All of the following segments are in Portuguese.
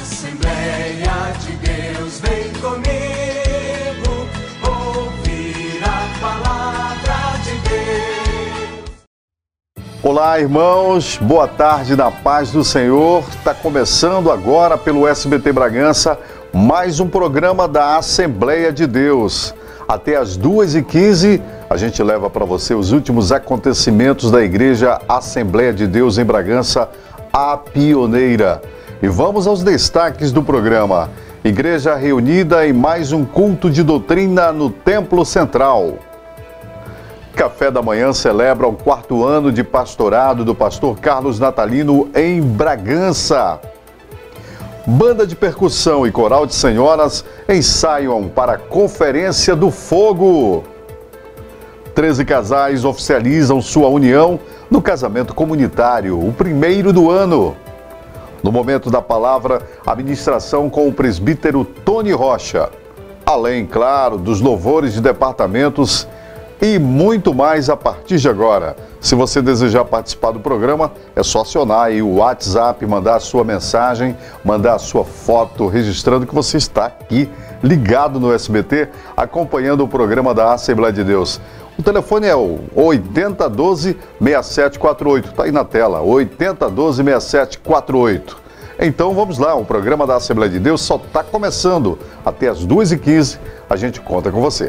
Assembleia de Deus, vem comigo, ouvir a palavra de Deus. Olá, irmãos, boa tarde na paz do Senhor. Está começando agora pelo SBT Bragança mais um programa da Assembleia de Deus. Até às 2h15 a gente leva para você os últimos acontecimentos da Igreja Assembleia de Deus em Bragança, a pioneira. E vamos aos destaques do programa. Igreja reunida em mais um culto de doutrina no Templo Central. Café da Manhã celebra o 4º ano de pastorado do pastor Carlos Natalino em Bragança. Banda de percussão e coral de senhoras ensaiam para a Conferência do Fogo. 13 casais oficializam sua união no casamento comunitário, o primeiro do ano. No momento da palavra, a ministração com o presbítero Tony Rocha. Além, claro, dos louvores de departamentos e muito mais a partir de agora. Se você desejar participar do programa, é só acionar aí o WhatsApp, mandar a sua mensagem, mandar a sua foto, registrando que você está aqui, ligado no SBT, acompanhando o programa da Assembleia de Deus. O telefone é o 8012-6748, está aí na tela, 8012-6748. Então vamos lá, o programa da Assembleia de Deus só está começando. Até as 2h15 a gente conta com você.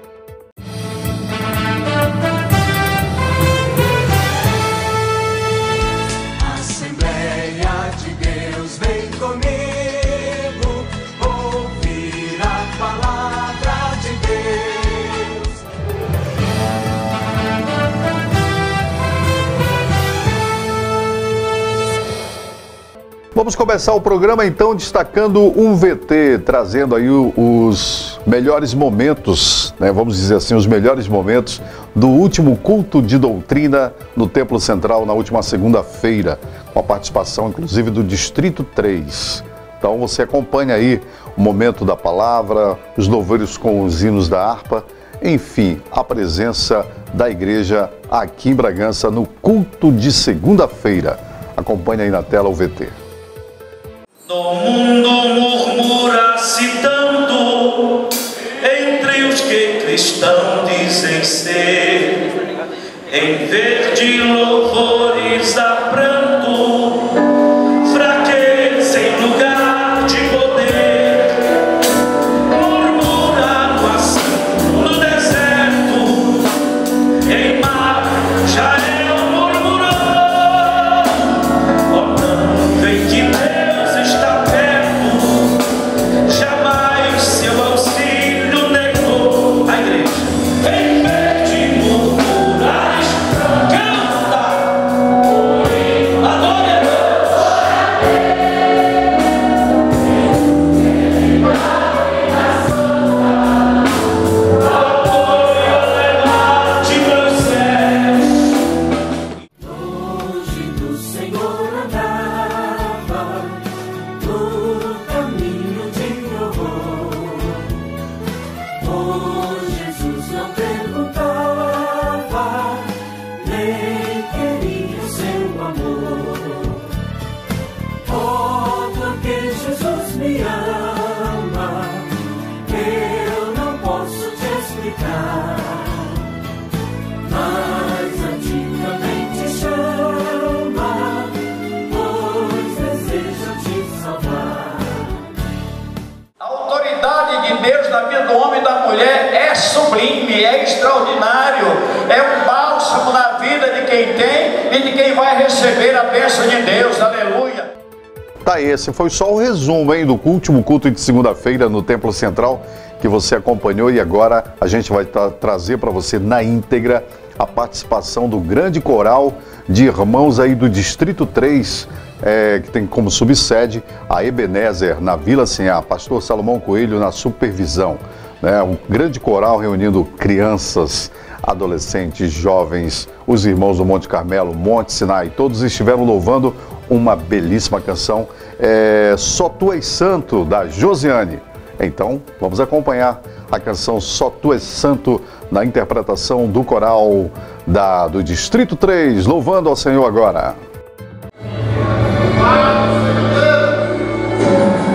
Vamos começar o programa então destacando um VT, trazendo aí os melhores momentos, né? Vamos dizer assim, os melhores momentos do último culto de doutrina no Templo Central na última segunda-feira, com a participação inclusive do Distrito 3. Então você acompanha aí o momento da palavra, os louvores com os hinos da harpa, enfim, a presença da igreja aqui em Bragança no culto de segunda-feira. Acompanhe aí na tela o VT. No mundo murmura-se tanto entre os que cristãos dizem ser, em vez de louvores há pranto, fraqueza em lugar de poder. Murmurando assim no deserto, em mar já é o murmurão. Oh, não vem que Deus está perto, jamais seu auxílio negou a igreja. Em vez de murmurar, canta, adore a Deus. Apoio elevado pelos céus. Longe do Senhor andava, no caminho de horror. Oh, Jesus não perguntava, nem queria o seu amor. Oh, porque Jesus me ama, eu não posso te explicar. Mas a ti também te chama, pois deseja te salvar. A autoridade de Deus na vida do homem e da mulher é sublime, é extraordinário, é um bálsamo na vida de quem tem e de quem vai receber a bênção de Deus, aleluia. Tá, esse foi só o resumo, hein, do último culto de segunda-feira no Templo Central que você acompanhou, e agora a gente vai trazer para você na íntegra a participação do grande coral de irmãos aí do Distrito 3, que tem como subsede a Ebenezer na Vila Sinhá, pastor Salomão Coelho na supervisão, né? Um grande coral reunindo crianças, adolescentes, jovens, os irmãos do Monte Carmelo, Monte Sinai, todos estiveram louvando uma belíssima canção, Só Tu És Santo, da Josiane. Então, vamos acompanhar a canção Só Tu És Santo na interpretação do coral do Distrito 3, louvando ao Senhor agora.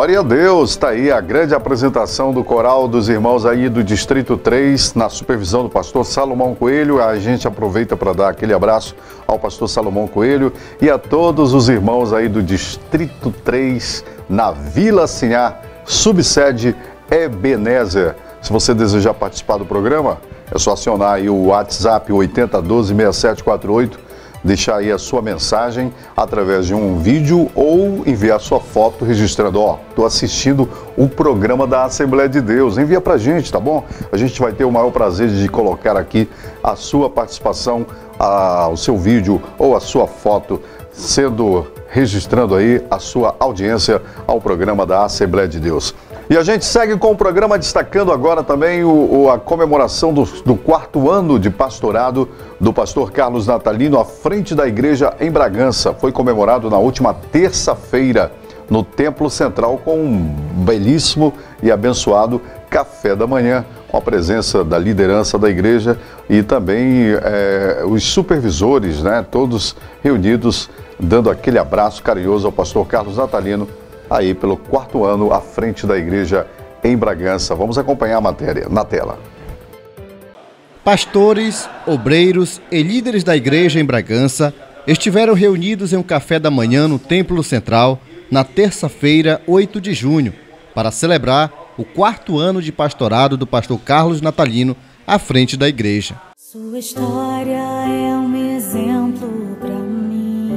Glória a Deus, está aí a grande apresentação do coral dos irmãos aí do Distrito 3, na supervisão do pastor Salomão Coelho. A gente aproveita para dar aquele abraço ao pastor Salomão Coelho e a todos os irmãos aí do Distrito 3, na Vila Sinhá, subsede Ebenezer. Se você desejar participar do programa, é só acionar aí o WhatsApp 8012-6748, deixar aí a sua mensagem através de um vídeo ou enviar sua foto registrando, estou assistindo o programa da Assembleia de Deus. Envia pra gente, tá bom? A gente vai ter o maior prazer de colocar aqui a sua participação, o seu vídeo ou a sua foto registrando aí a sua audiência ao programa da Assembleia de Deus. E a gente segue com o programa destacando agora também a comemoração do 4º ano de pastorado do pastor Carlos Natalino à frente da igreja em Bragança. Foi comemorado na última terça-feira no Templo Central com um belíssimo e abençoado café da manhã, com a presença da liderança da igreja e também os supervisores, né, todos reunidos, dando aquele abraço carinhoso ao pastor Carlos Natalino, aí pelo 4º ano à frente da igreja em Bragança. Vamos acompanhar a matéria na tela. Pastores, obreiros e líderes da igreja em Bragança estiveram reunidos em um café da manhã no Templo Central na terça-feira, 8 de junho, para celebrar o 4º ano de pastorado do pastor Carlos Natalino à frente da igreja. Sua história é um exemplo para mim.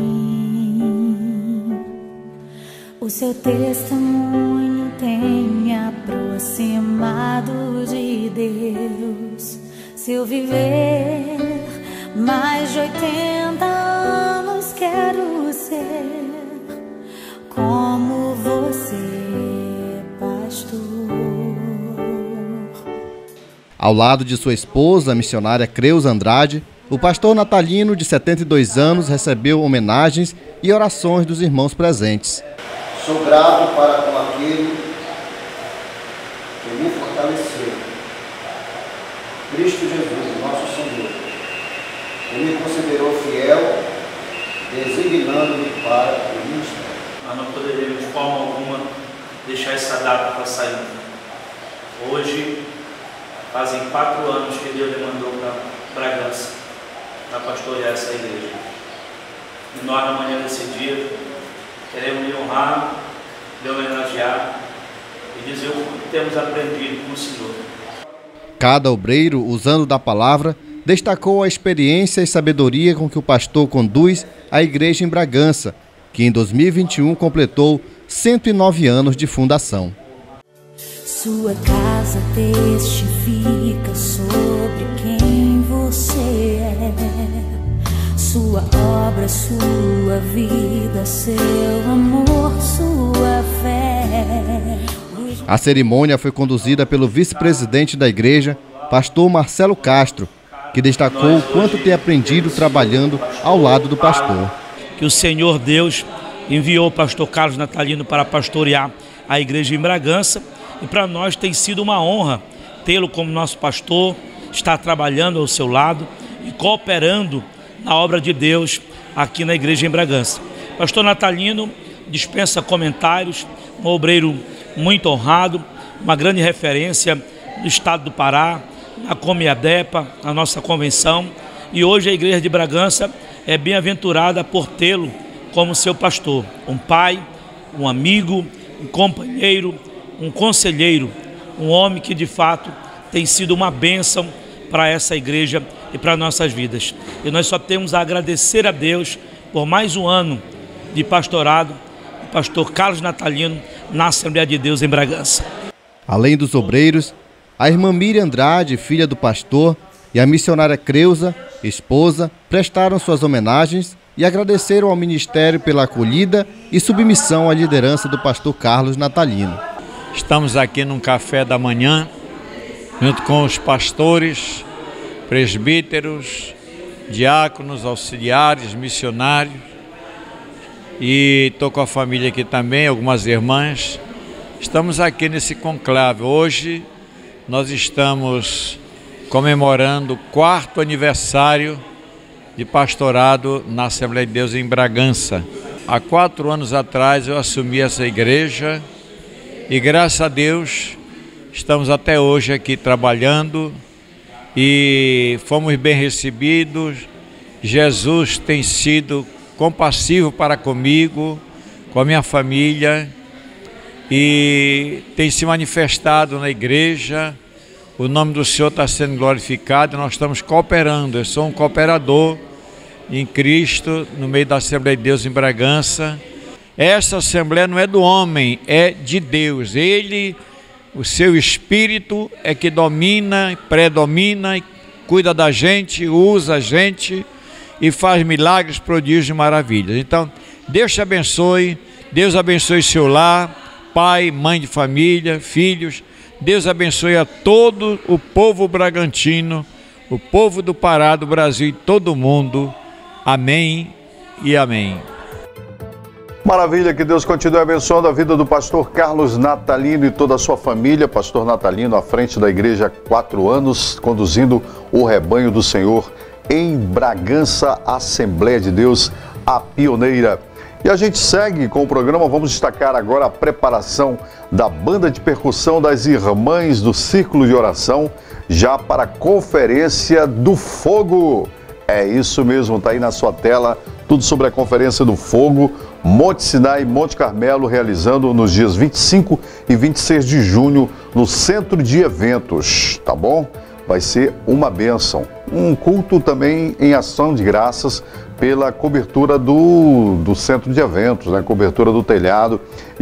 O seu testemunho tem me aproximado de Deus. Se eu viver mais de 80 anos, quero ser como você, pastor. Ao lado de sua esposa, a missionária Creuza Andrade, o pastor Natalino, de 72 anos, recebeu homenagens e orações dos irmãos presentes. Sou grato para com aquele que me fortaleceu, Cristo Jesus, nosso Senhor, que me considerou fiel, designando-me para o ministério. Nós não poderíamos de forma alguma deixar essa data para sair. Hoje, fazem 4 anos que Deus me mandou para Bragança, para pastorear essa igreja. E nós, na manhã desse dia, queremos lhe honrar, lhe homenagear e dizer o que temos aprendido com o Senhor. Cada obreiro, usando da palavra, destacou a experiência e sabedoria com que o pastor conduz a igreja em Bragança, que em 2021 completou 109 anos de fundação. Sua casa testifica sobre quem você é. Sua obra, sua vida, seu amor, sua fé. A cerimônia foi conduzida pelo vice-presidente da igreja, pastor Marcelo Castro, que destacou o quanto tem aprendido trabalhando ao lado do pastor. Que o Senhor Deus enviou o pastor Carlos Natalino para pastorear a igreja em Bragança, e para nós tem sido uma honra tê-lo como nosso pastor, estar trabalhando ao seu lado e cooperando na obra de Deus aqui na igreja em Bragança. Pastor Natalino dispensa comentários, um obreiro muito honrado, uma grande referência no estado do Pará, na Comiadepa, na nossa convenção, e hoje a igreja de Bragança é bem-aventurada por tê-lo como seu pastor, um pai, um amigo, um companheiro, um conselheiro, um homem que de fato tem sido uma bênção para essa igreja e para nossas vidas. E nós só temos a agradecer a Deus por mais um ano de pastorado, o pastor Carlos Natalino na Assembleia de Deus em Bragança. Além dos obreiros, a irmã Miriam Andrade, filha do pastor, e a missionária Creuza, esposa, prestaram suas homenagens e agradeceram ao ministério pela acolhida e submissão à liderança do pastor Carlos Natalino. Estamos aqui num café da manhã, junto com os pastores, presbíteros, diáconos, auxiliares, missionários, e estou com a família aqui também, algumas irmãs. Estamos aqui nesse conclave. Hoje nós estamos comemorando o 4º aniversário de pastorado na Assembleia de Deus em Bragança. Há 4 anos atrás eu assumi essa igreja E graças a Deus estamos até hoje aqui trabalhando e fomos bem recebidos. Jesus tem sido compassivo para comigo, com a minha família, e tem se manifestado na igreja. O nome do Senhor está sendo glorificado e nós estamos cooperando. Eu sou um cooperador em Cristo, no meio da Assembleia de Deus em Bragança. Essa Assembleia não é do homem, é de Deus. Ele, o seu Espírito é que domina, predomina, cuida da gente, usa a gente e faz milagres, prodígios e maravilhas. Então, Deus te abençoe, Deus abençoe seu lar, pai, mãe de família, filhos. Deus abençoe a todo o povo bragantino, o povo do Pará, do Brasil e todo mundo. Amém e amém. Maravilha, que Deus continue abençoando a vida do pastor Carlos Natalino e toda a sua família. Pastor Natalino à frente da igreja há 4 anos, conduzindo o rebanho do Senhor em Bragança, Assembleia de Deus, a pioneira. E a gente segue com o programa. Vamos destacar agora a preparação da banda de percussão das Irmãs do Círculo de Oração, já para a Conferência do Fogo. É isso mesmo, está aí na sua tela, tudo sobre a Conferência do Fogo, Monte Sinai e Monte Carmelo, realizando nos dias 25 e 26 de junho, no Centro de Eventos, tá bom? Vai ser uma bênção. Um culto também em ação de graças pela cobertura do Centro de Eventos, né? Cobertura do telhado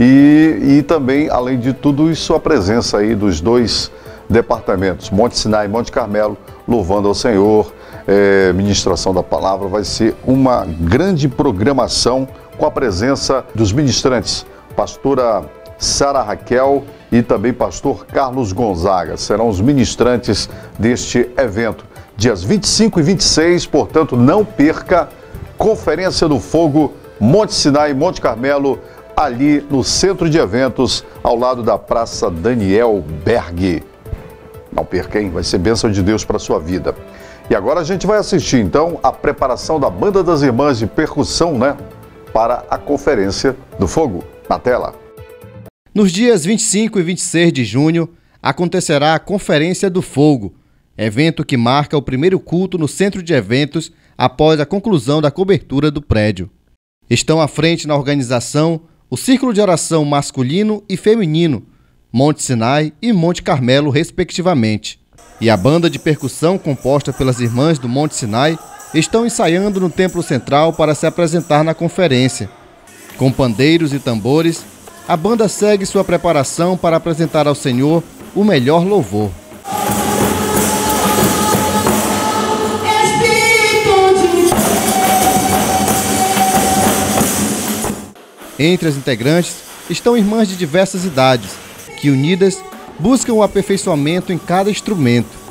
e também, além de tudo isso, a presença aí dos 2 departamentos, Monte Sinai e Monte Carmelo, louvando ao Senhor, ministração da palavra. Vai ser uma grande programação com a presença dos ministrantes, pastora Sara Raquel e também pastor Carlos Gonzaga. Serão os ministrantes deste evento, dias 25 e 26, portanto não perca, Conferência do Fogo, Monte Sinai e Monte Carmelo, ali no Centro de Eventos, ao lado da Praça Daniel Berg. Não perca, hein? Vai ser bênção de Deus para a sua vida. E agora a gente vai assistir, então, a preparação da Banda das Irmãs de Percussão, né? Para a Conferência do Fogo. Na tela. Nos dias 25 e 26 de junho, acontecerá a Conferência do Fogo, evento que marca o primeiro culto no Centro de Eventos após a conclusão da cobertura do prédio. Estão à frente na organização o Círculo de Oração masculino e feminino, Monte Sinai e Monte Carmelo, respectivamente. E a banda de percussão, composta pelas irmãs do Monte Sinai, estão ensaiando no Templo Central para se apresentar na conferência. Com pandeiros e tambores, a banda segue sua preparação para apresentar ao Senhor o melhor louvor. Entre as integrantes estão irmãs de diversas idades, que unidas buscam o aperfeiçoamento em cada instrumento.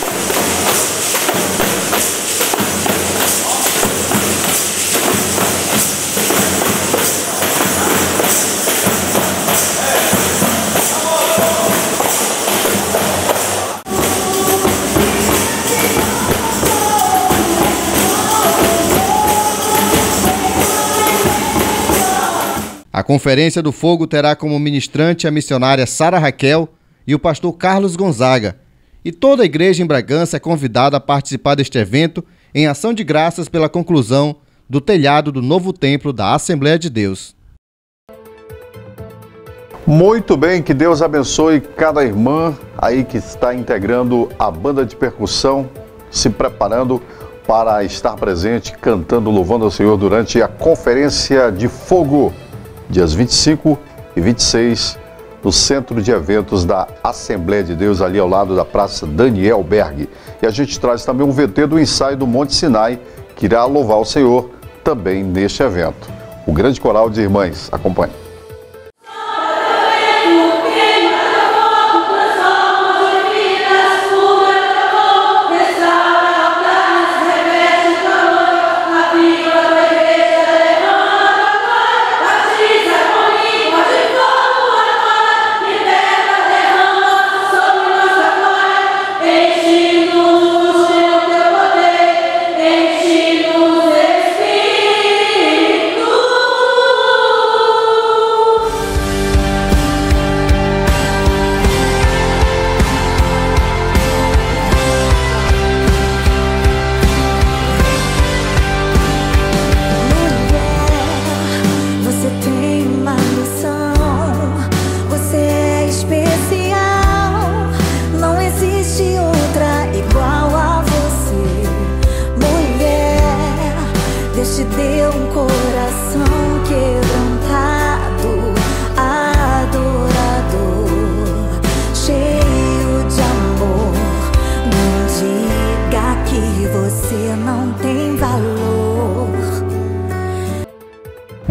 A Conferência do Fogo terá como ministrante a missionária Sara Raquel e o pastor Carlos Gonzaga. E toda a igreja em Bragança é convidada a participar deste evento em ação de graças pela conclusão do telhado do novo templo da Assembleia de Deus. Muito bem, que Deus abençoe cada irmã aí que está integrando a banda de percussão, se preparando para estar presente, cantando, louvando ao Senhor durante a Conferência de Fogo, dias 25 e 26, no Centro de Eventos da Assembleia de Deus, ali ao lado da Praça Daniel Berg. E a gente traz também um VT do ensaio do Monte Sinai, que irá louvar o Senhor também neste evento. O grande coral de irmãs, acompanhe.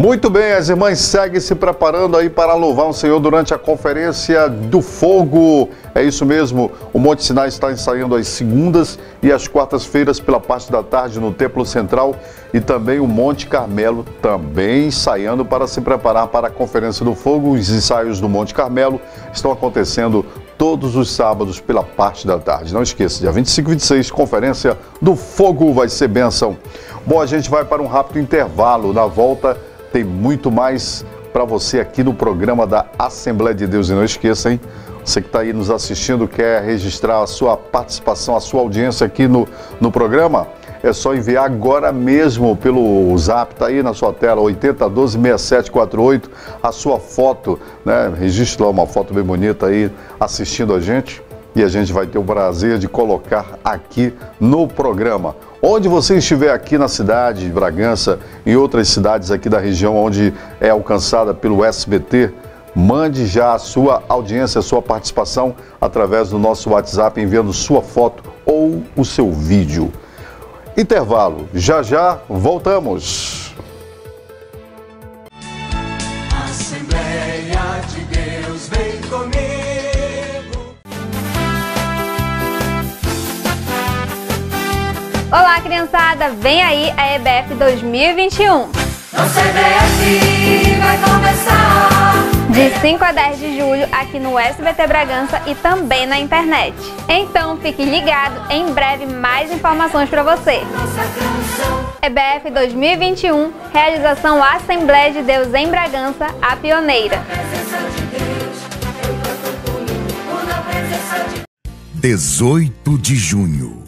Muito bem, as irmãs seguem se preparando aí para louvar o Senhor durante a Conferência do Fogo. É isso mesmo, o Monte Sinai está ensaiando às segundas e às quartas-feiras pela parte da tarde no Templo Central, e também o Monte Carmelo também ensaiando para se preparar para a Conferência do Fogo. Os ensaios do Monte Carmelo estão acontecendo todos os sábados pela parte da tarde. Não esqueça, dia 25 e 26, Conferência do Fogo, vai ser bênção. Bom, a gente vai para um rápido intervalo. Na volta tem muito mais para você aqui no programa da Assembleia de Deus. E não esqueça, hein? Você que está aí nos assistindo, quer registrar a sua participação, a sua audiência aqui no programa? É só enviar agora mesmo pelo Zap, está aí na sua tela, 8012-6748, a sua foto, né? Registre lá uma foto bem bonita aí assistindo a gente, e a gente vai ter o prazer de colocar aqui no programa. Onde você estiver aqui na cidade de Bragança, em outras cidades aqui da região onde é alcançada pelo SBT, mande já a sua audiência, a sua participação através do nosso WhatsApp, enviando sua foto ou o seu vídeo. Intervalo, já já voltamos. Assembleia de Deus, vem comigo. Olá, criançada! Vem aí a EBF 2021. Nossa EBF vai começar. De 5 a 10 de julho, aqui no SBT Bragança e também na internet. Então, fique ligado, em breve mais informações para você. EBF 2021, realização Assembleia de Deus em Bragança, a pioneira. 18 de junho.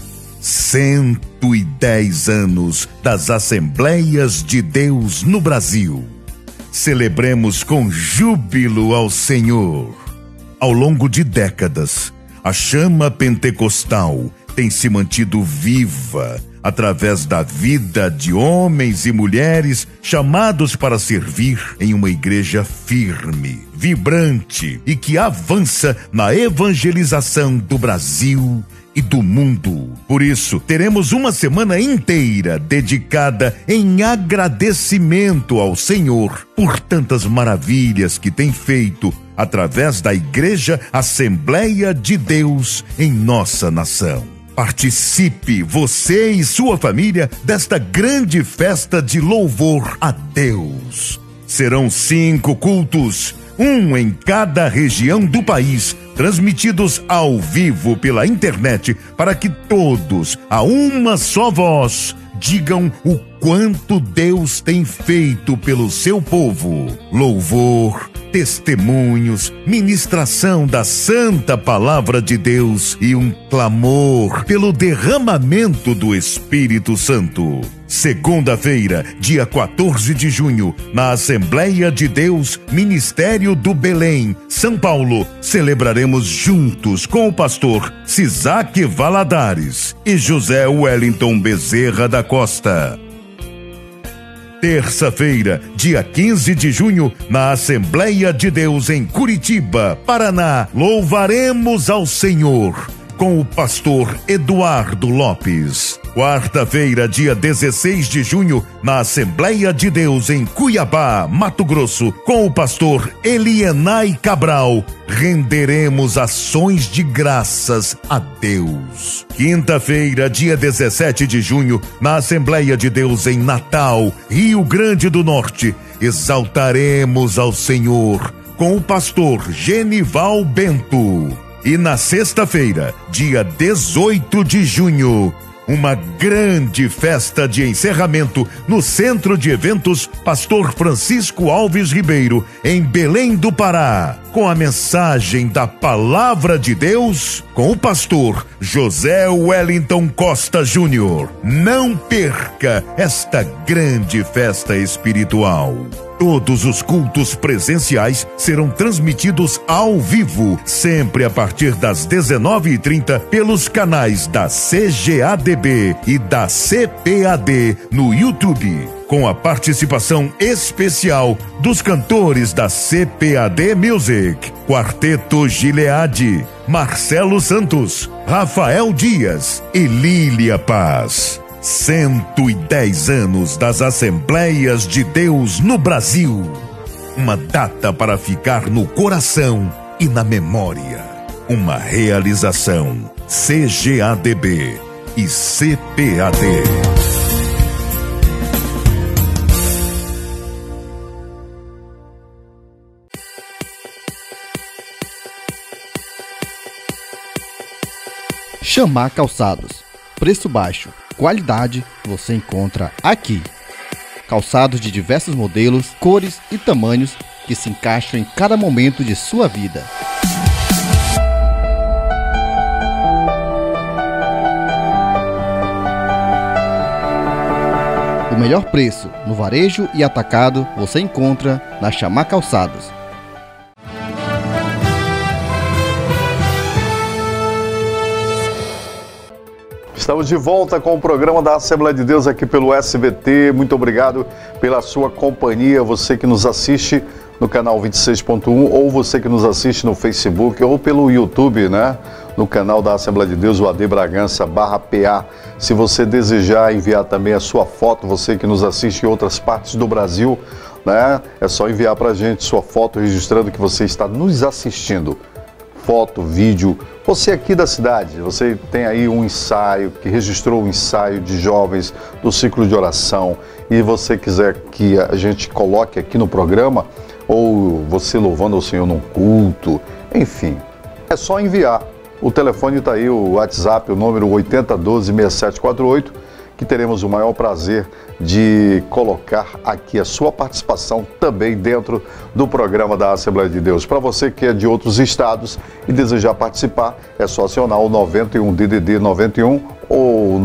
110 anos das Assembleias de Deus no Brasil. Celebremos com júbilo ao Senhor. Ao longo de décadas, a chama pentecostal tem se mantido viva através da vida de homens e mulheres chamados para servir em uma igreja firme, vibrante e que avança na evangelização do Brasil e do mundo. Por isso, teremos uma semana inteira dedicada em agradecimento ao Senhor por tantas maravilhas que tem feito através da Igreja Assembleia de Deus em nossa nação. Participe, você e sua família, desta grande festa de louvor a Deus. Serão 5 cultos, um em cada região do país, transmitidos ao vivo pela internet, para que todos, a uma só voz, digam o quanto Deus tem feito pelo seu povo. Louvor, testemunhos, ministração da santa palavra de Deus e um clamor pelo derramamento do Espírito Santo. Segunda-feira, dia 14 de junho, na Assembleia de Deus, Ministério do Belém, São Paulo, celebraremos juntos com o pastor Cisaque Valadares e José Wellington Bezerra da Costa. Terça-feira, dia 15 de junho, na Assembleia de Deus em Curitiba, Paraná, louvaremos ao Senhor com o pastor Eduardo Lopes. Quarta-feira, dia 16 de junho, na Assembleia de Deus em Cuiabá, Mato Grosso, com o pastor Elienay Cabral, renderemos ações de graças a Deus. Quinta-feira, dia 17 de junho, na Assembleia de Deus em Natal, Rio Grande do Norte, exaltaremos ao Senhor com o pastor Genival Bento. E na sexta-feira, dia 18 de junho, uma grande festa de encerramento no Centro de Eventos Pastor Francisco Alves Ribeiro, em Belém do Pará, com a mensagem da Palavra de Deus, com o pastor José Wellington Costa Júnior. Não perca esta grande festa espiritual. Todos os cultos presenciais serão transmitidos ao vivo, sempre a partir das 19h30, pelos canais da CGADB e da CPAD no YouTube, com a participação especial dos cantores da CPAD Music, Quarteto Gileade, Marcelo Santos, Rafael Dias e Lília Paz. 110 anos das Assembleias de Deus no Brasil. Uma data para ficar no coração e na memória. Uma realização CGADB e CPAD. Chamar Calçados. Preço baixo, qualidade você encontra aqui. Calçados de diversos modelos, cores e tamanhos que se encaixam em cada momento de sua vida. O melhor preço no varejo e atacado você encontra na Chamar Calçados. Estamos de volta com o programa da Assembleia de Deus aqui pelo SBT. Muito obrigado pela sua companhia, você que nos assiste no canal 26.1 ou você que nos assiste no Facebook ou pelo YouTube, né? No canal da Assembleia de Deus, o AD Bragança /PA. Se você desejar enviar também a sua foto, você que nos assiste em outras partes do Brasil, né? É só enviar para a gente sua foto registrando que você está nos assistindo. Foto, vídeo, você aqui da cidade, você tem aí um ensaio, que registrou um ensaio de jovens do ciclo de oração e você quiser que a gente coloque aqui no programa, ou você louvando ao Senhor num culto, enfim, é só enviar. O telefone está aí, o WhatsApp, o número 8012-6748, que teremos o maior prazer de colocar aqui a sua participação também dentro do programa da Assembleia de Deus. Para você que é de outros estados e desejar participar, é só acionar o 91 DDD 91 ou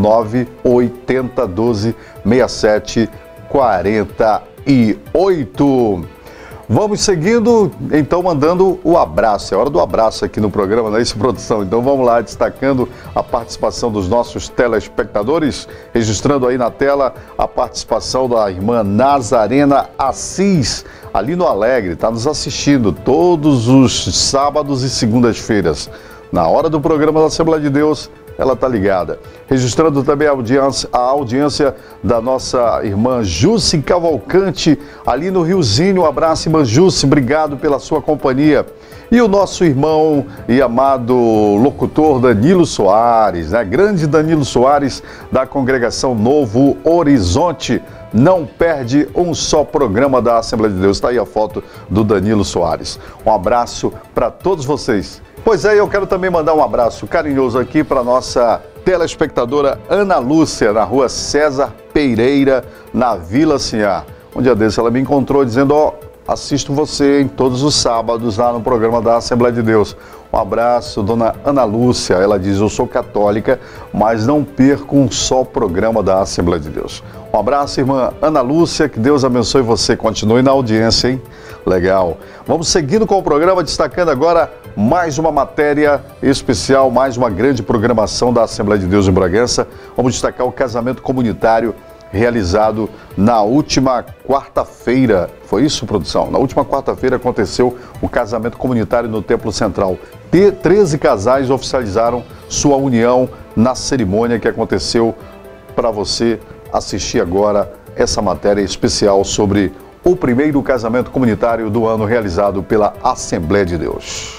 98012-6748. Vamos seguindo, então, mandando o abraço. É hora do abraço aqui no programa, não é isso, produção? Então vamos lá, destacando a participação dos nossos telespectadores, registrando aí na tela a participação da irmã Nazarena Assis, ali no Alegre, está nos assistindo todos os sábados e segundas-feiras. Na hora do programa da Assembleia de Deus, ela está ligada. Registrando também a audiência da nossa irmã Jussi Cavalcante, ali no Riozinho. Um abraço, irmã Jussi, obrigado pela sua companhia. E o nosso irmão e amado locutor Danilo Soares, né? Grande Danilo Soares, da congregação Novo Horizonte. Não perde um só programa da Assembleia de Deus. Está aí a foto do Danilo Soares. Um abraço para todos vocês. Pois é, eu quero também mandar um abraço carinhoso aqui para nossa telespectadora Ana Lúcia, na rua César Pereira, na Vila Sinhá. Um dia desse ela me encontrou dizendo, assisto você em todos os sábados lá no programa da Assembleia de Deus. Um abraço, dona Ana Lúcia. Ela diz, eu sou católica, mas não perco um só programa da Assembleia de Deus. Um abraço, irmã Ana Lúcia, que Deus abençoe você. Continue na audiência, hein? Legal. Vamos seguindo com o programa, destacando agora mais uma matéria especial, mais uma grande programação da Assembleia de Deus em Bragança. Vamos destacar o casamento comunitário realizado na última quarta-feira. Foi isso, produção? Na última quarta-feira aconteceu o casamento comunitário no Templo Central. 13 casais oficializaram sua união na cerimônia que aconteceu. Para você assistir agora essa matéria especial sobre o primeiro casamento comunitário do ano realizado pela Assembleia de Deus.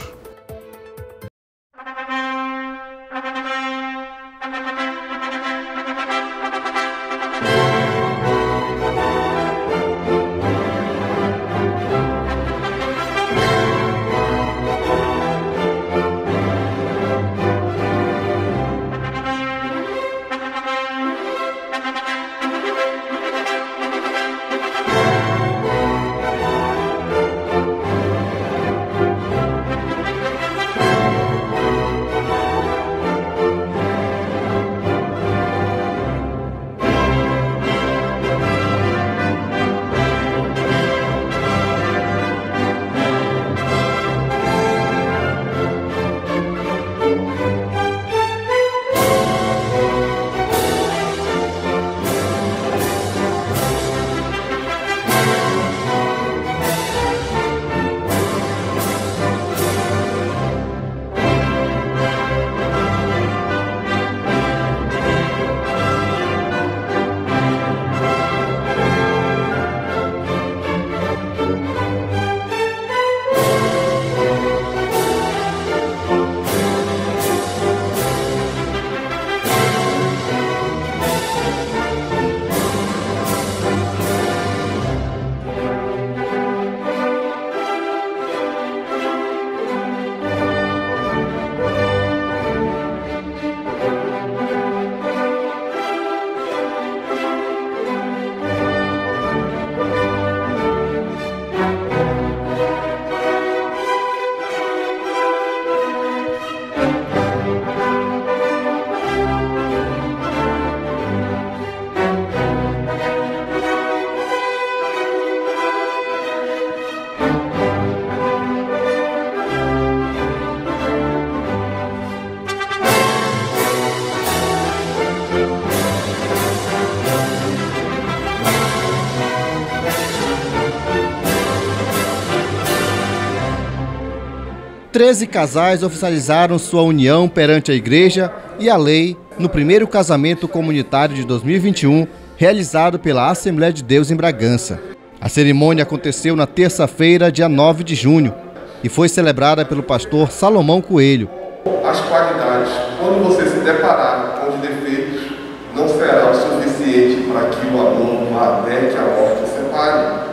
13 casais oficializaram sua união perante a igreja e a lei no primeiro casamento comunitário de 2021, realizado pela Assembleia de Deus em Bragança. A cerimônia aconteceu na terça-feira, dia 9 de junho, e foi celebrada pelo pastor Salomão Coelho. As qualidades, quando você se deparar com os defeitos, não será o suficiente para que o amor vá até que a morte separe.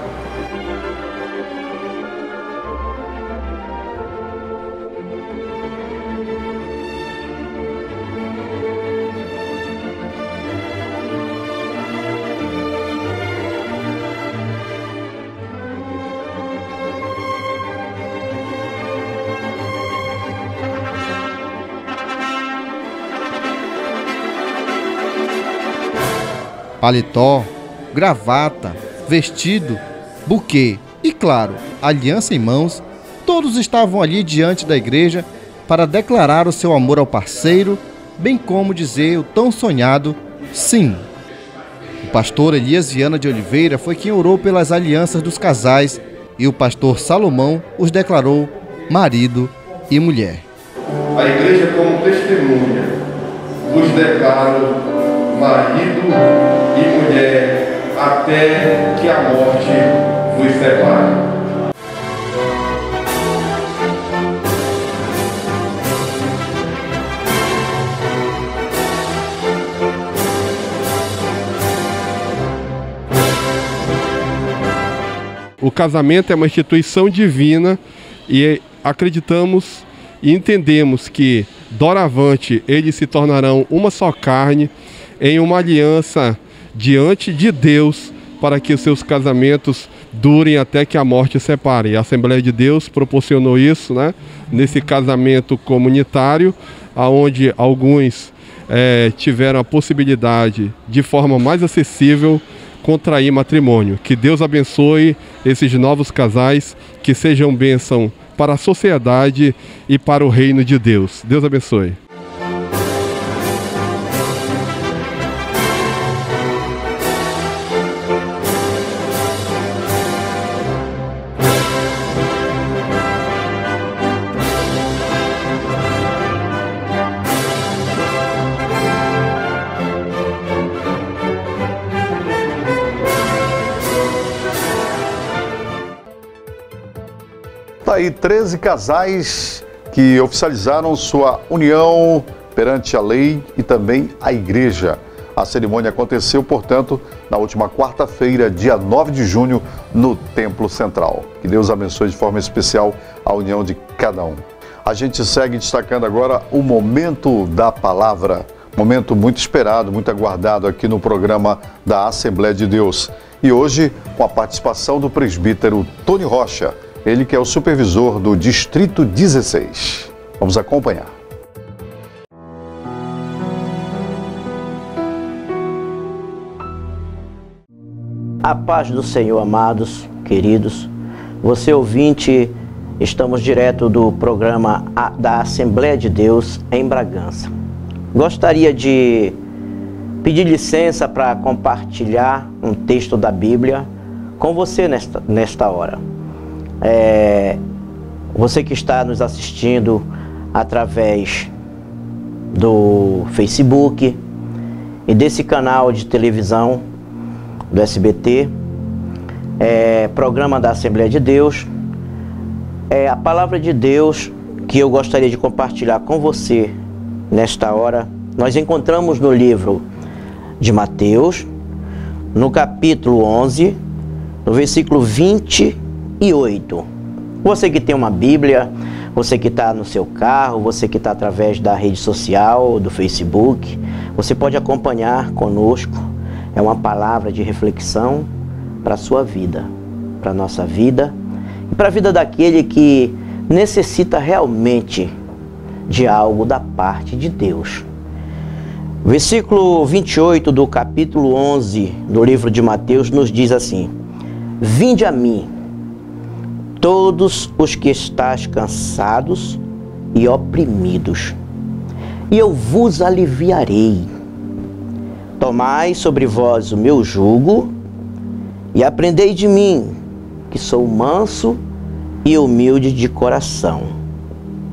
Paletó, gravata, vestido, buquê e, claro, aliança em mãos, todos estavam ali diante da igreja para declarar o seu amor ao parceiro, bem como dizer o tão sonhado sim. O pastor Elias Viana de Oliveira foi quem orou pelas alianças dos casais e o pastor Salomão os declarou marido e mulher. A igreja, como testemunha, vos declaro marido e mulher até que a morte vos separe. O casamento é uma instituição divina e acreditamos e entendemos que doravante eles se tornarão uma só carne em uma aliança diante de Deus para que os seus casamentos durem até que a morte separe. A Assembleia de Deus proporcionou isso, né, nesse casamento comunitário, onde alguns tiveram a possibilidade, de forma mais acessível, contrair matrimônio. Que Deus abençoe esses novos casais, que sejam bênção para a sociedade e para o reino de Deus. Deus abençoe. Tá aí 13 casais que oficializaram sua união perante a lei e também a igreja. A cerimônia aconteceu, portanto, na última quarta-feira, dia 9 de junho, no Templo Central. Que Deus abençoe de forma especial a união de cada um. A gente segue destacando agora o Momento da Palavra. Momento muito esperado, muito aguardado aqui no programa da Assembleia de Deus. E hoje, com a participação do presbítero Tony Rocha, ele que é o supervisor do Distrito 16. Vamos acompanhar. A paz do Senhor, amados, queridos. Você ouvinte, estamos direto do programa da Assembleia de Deus em Bragança. Gostaria de pedir licença para compartilhar um texto da Bíblia com você nesta hora. Você que está nos assistindo através do Facebook e desse canal de televisão do SBT, programa da Assembleia de Deus, a palavra de Deus que eu gostaria de compartilhar com você nesta hora, nós encontramos no livro de Mateus, no capítulo 11, no versículo 28. Você que tem uma Bíblia, você que está no seu carro, você que está através da rede social, do Facebook, você pode acompanhar conosco. É uma palavra de reflexão para a sua vida, para a nossa vida e para a vida daquele que necessita realmente de algo da parte de Deus. Versículo 28 do capítulo 11 do livro de Mateus nos diz assim: Vinde a mim, todos os que estáis cansados e oprimidos, e eu vos aliviarei. Tomai sobre vós o meu jugo e aprendei de mim, que sou manso e humilde de coração,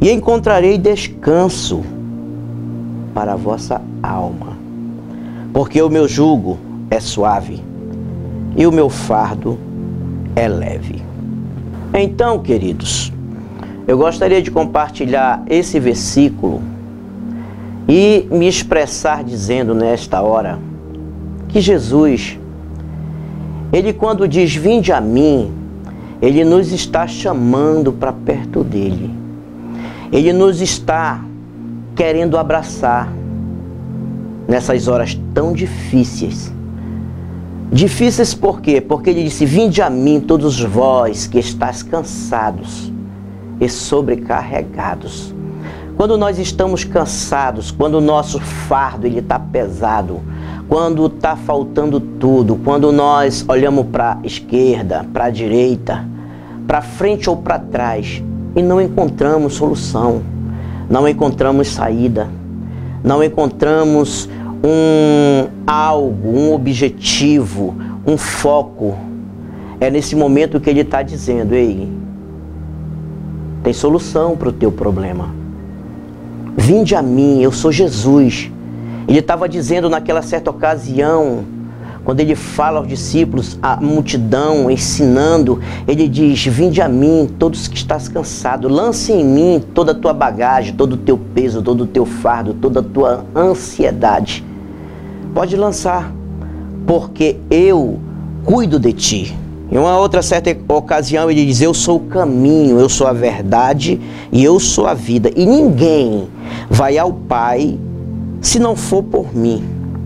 e encontrarei descanso para a vossa alma, porque o meu jugo é suave e o meu fardo é leve. Então, queridos, eu gostaria de compartilhar esse versículo e me expressar dizendo nesta hora que Jesus, Ele quando diz vinde a mim, Ele nos está chamando para perto dEle. Ele nos está querendo abraçar nessas horas tão difíceis. Difíceis por quê? Porque Ele disse, vinde a mim todos vós que estáis cansados e sobrecarregados. Quando nós estamos cansados, quando o nosso fardo está pesado, quando está faltando tudo, quando nós olhamos para a esquerda, para a direita, para frente ou para trás e não encontramos solução, não encontramos saída, não encontramos um objetivo, um foco, é nesse momento que Ele está dizendo, ei, tem solução para o teu problema. Vinde a mim, eu sou Jesus. Ele estava dizendo naquela certa ocasião, quando Ele fala aos discípulos, a multidão, ensinando, Ele diz, vinde a mim, todos que estás cansados, lance em mim toda a tua bagagem, todo o teu peso, todo o teu fardo, toda a tua ansiedade. Pode lançar, porque eu cuido de ti. Em uma outra certa ocasião Ele diz, eu sou o caminho, eu sou a verdade e eu sou a vida. E ninguém vai ao Pai se não for por mim.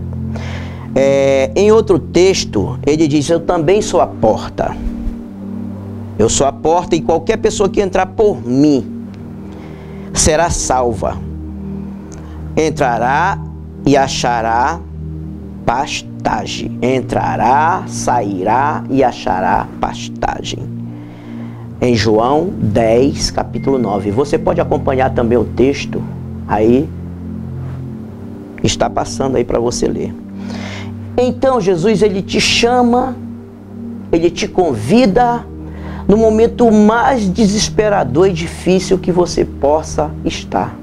Em outro texto, Ele diz, eu também sou a porta. Eu sou a porta e qualquer pessoa que entrar por mim será salva. Entrará e achará pastagem. Entrará, sairá e achará pastagem. Em João 10, capítulo 9. Você pode acompanhar também o texto aí. Está passando aí para você ler. Então Jesus, Ele te chama, Ele te convida no momento mais desesperador e difícil que você possa estar.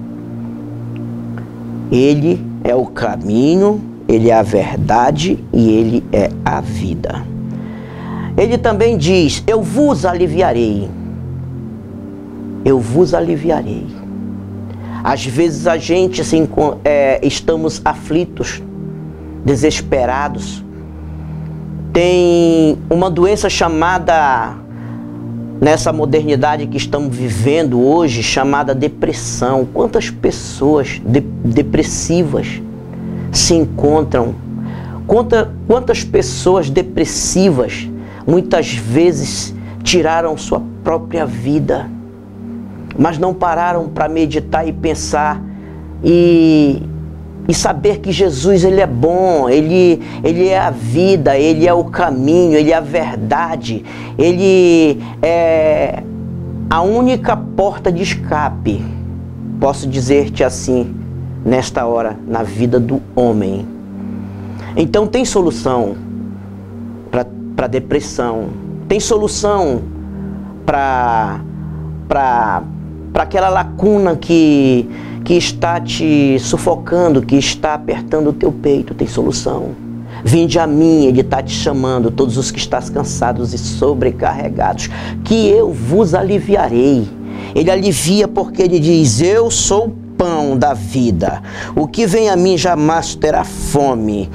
Ele é o caminho, Ele é a verdade e Ele é a vida. Ele também diz, eu vos aliviarei. Eu vos aliviarei. Às vezes a gente estamos aflitos, desesperados. Tem uma doença chamada, nessa modernidade que estamos vivendo hoje, chamada depressão. Quantas pessoas depressivas se encontram? Quantas pessoas depressivas muitas vezes tiraram sua própria vida, mas não pararam para meditar e pensar e saber que Jesus, Ele é bom, Ele é a vida, Ele é o caminho, Ele é a verdade, Ele é a única porta de escape, posso dizer-te assim, nesta hora, na vida do homem. Então tem solução para depressão, tem solução para aquela lacuna que está te sufocando, que está apertando o teu peito, tem solução. Vinde a mim, Ele está te chamando, todos os que estás cansados e sobrecarregados, que eu vos aliviarei. Ele alivia porque Ele diz, eu sou o pão da vida, o que vem a mim jamais terá fome,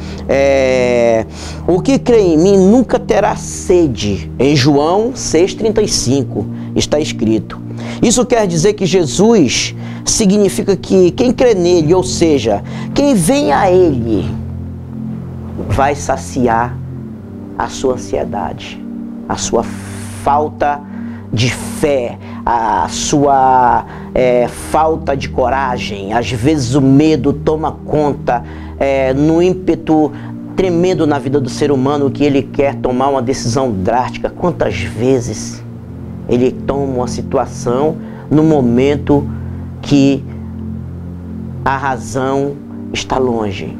o que crê em mim nunca terá sede. Em João 6,35 está escrito. Isso quer dizer que Jesus significa que quem crê nele, ou seja, quem vem a Ele, vai saciar a sua ansiedade, a sua falta de fé, a sua falta de coragem. Às vezes o medo toma conta no ímpeto tremendo na vida do ser humano, que ele quer tomar uma decisão drástica. Quantas vezes ele toma uma situação no momento que a razão está longe.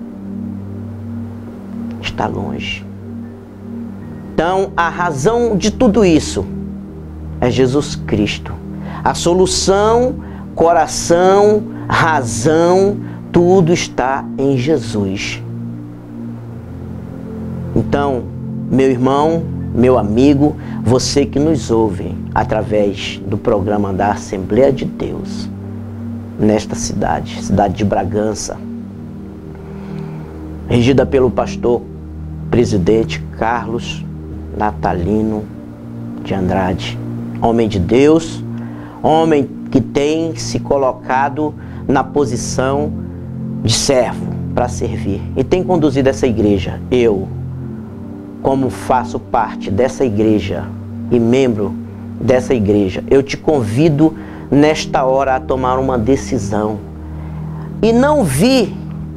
Está longe. Então, a razão de tudo isso é Jesus Cristo. A solução, coração, razão, tudo está em Jesus. Então, meu irmão, meu amigo, você que nos ouve através do programa da Assembleia de Deus, nesta cidade de Bragança, regida pelo pastor presidente Carlos Natalino de Andrade, homem de Deus, homem que tem se colocado na posição de servo para servir e tem conduzido essa igreja. Eu, como faço parte dessa igreja e membro dessa igreja, eu te convido nesta hora a tomar uma decisão e não vir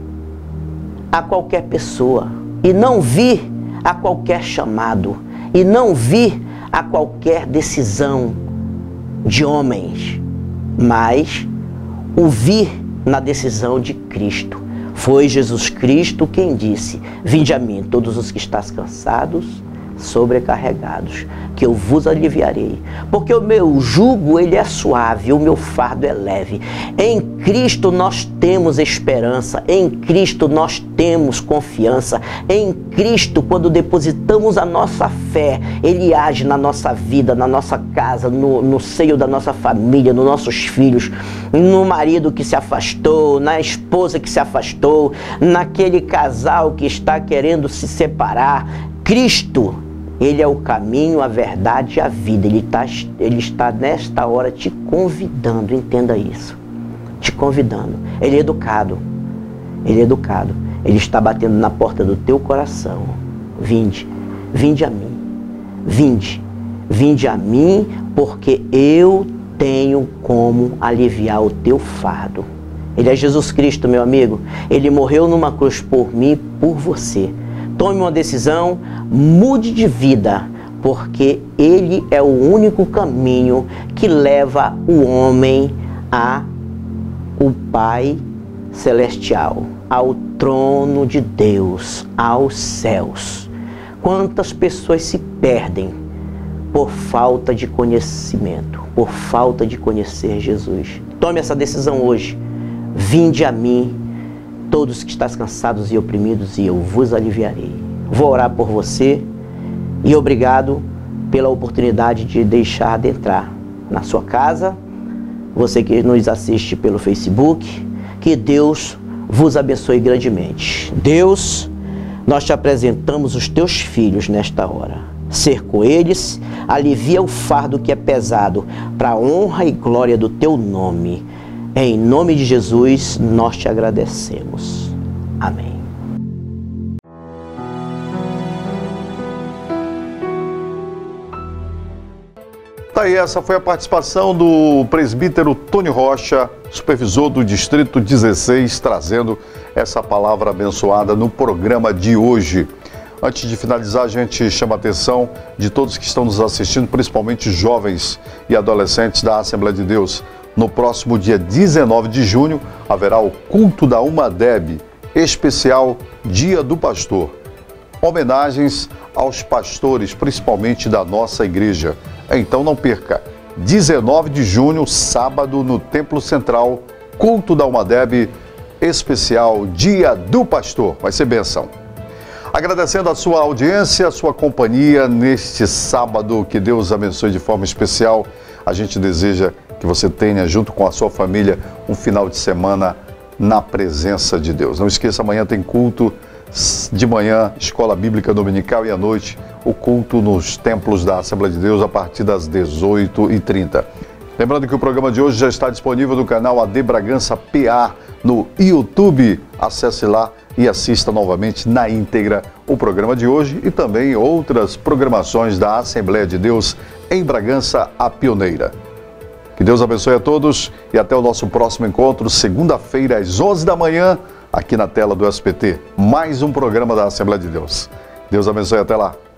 a qualquer pessoa, e não vir a qualquer chamado, e não vir a qualquer decisão de homens, mas o vir na decisão de Cristo. Foi Jesus Cristo quem disse: vinde a mim todos os que estáis cansados, sobrecarregados, que eu vos aliviarei, porque o meu jugo ele é suave, o meu fardo é leve. Em Cristo nós temos esperança, em Cristo nós temos confiança, em Cristo, quando depositamos a nossa fé, Ele age na nossa vida, na nossa casa, no seio da nossa família, nos nossos filhos, no marido que se afastou, na esposa que se afastou, naquele casal que está querendo se separar. Cristo, Ele é o caminho, a verdade e a vida. Ele está nesta hora te convidando, entenda isso. Te convidando. Ele é educado. Ele é educado. Ele está batendo na porta do teu coração. Vinde, vinde a mim. Vinde, vinde a mim, porque eu tenho como aliviar o teu fardo. Ele é Jesus Cristo, meu amigo. Ele morreu numa cruz por mim e por você. Tome uma decisão, mude de vida, porque Ele é o único caminho que leva o homem ao Pai Celestial, ao trono de Deus, aos céus. Quantas pessoas se perdem por falta de conhecimento, por falta de conhecer Jesus. Tome essa decisão hoje. Vinde a mim, todos que estáis cansados e oprimidos, e eu vos aliviarei. Vou orar por você e obrigado pela oportunidade de deixar de entrar na sua casa. Você que nos assiste pelo Facebook, que Deus vos abençoe grandemente. Deus, nós te apresentamos os teus filhos nesta hora. Ser com eles, alivia o fardo que é pesado, para a honra e glória do teu nome. Em nome de Jesus, nós te agradecemos. Amém. Tá aí, essa foi a participação do presbítero Tony Rocha, supervisor do Distrito 16, trazendo essa palavra abençoada no programa de hoje. Antes de finalizar, a gente chama a atenção de todos que estão nos assistindo, principalmente jovens e adolescentes da Assembleia de Deus. No próximo dia 19 de junho, haverá o culto da UMADEB, especial Dia do Pastor. Homenagens aos pastores, principalmente da nossa igreja. Então não perca, 19 de junho, sábado, no Templo Central, culto da UMADEB, especial Dia do Pastor. Vai ser bênção. Agradecendo a sua audiência, a sua companhia neste sábado, que Deus abençoe de forma especial. A gente deseja que você tenha, junto com a sua família, um final de semana na presença de Deus. Não esqueça, amanhã tem culto, de manhã, escola bíblica dominical, e à noite, o culto nos templos da Assembleia de Deus a partir das 18h30. Lembrando que o programa de hoje já está disponível no canal AD Bragança PA no YouTube. Acesse lá e assista novamente na íntegra o programa de hoje e também outras programações da Assembleia de Deus em Bragança, a pioneira. Que Deus abençoe a todos e até o nosso próximo encontro, segunda-feira, às 11 da manhã, aqui na tela do SBT. Mais um programa da Assembleia de Deus. Deus abençoe, até lá.